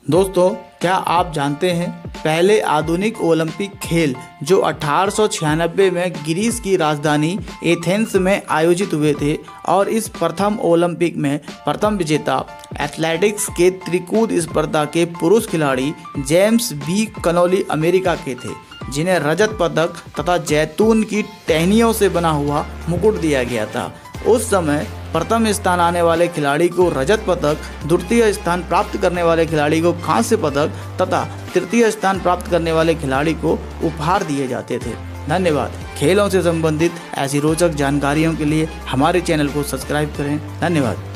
दोस्तों, क्या आप जानते हैं पहले आधुनिक ओलंपिक खेल जो 1896 में ग्रीस की राजधानी एथेंस में आयोजित हुए थे और इस प्रथम ओलंपिक में प्रथम विजेता एथलेटिक्स के त्रिकूद स्पर्धा के पुरुष खिलाड़ी जेम्स बी कनोली अमेरिका के थे, जिन्हें रजत पदक तथा जैतून की टहनियों से बना हुआ मुकुट दिया गया था। उस समय प्रथम स्थान आने वाले खिलाड़ी को रजत पदक, द्वितीय स्थान प्राप्त करने वाले खिलाड़ी को कांस्य पदक तथा तृतीय स्थान प्राप्त करने वाले खिलाड़ी को उपहार दिए जाते थे। धन्यवाद। खेलों से संबंधित ऐसी रोचक जानकारियों के लिए हमारे चैनल को सब्सक्राइब करें। धन्यवाद।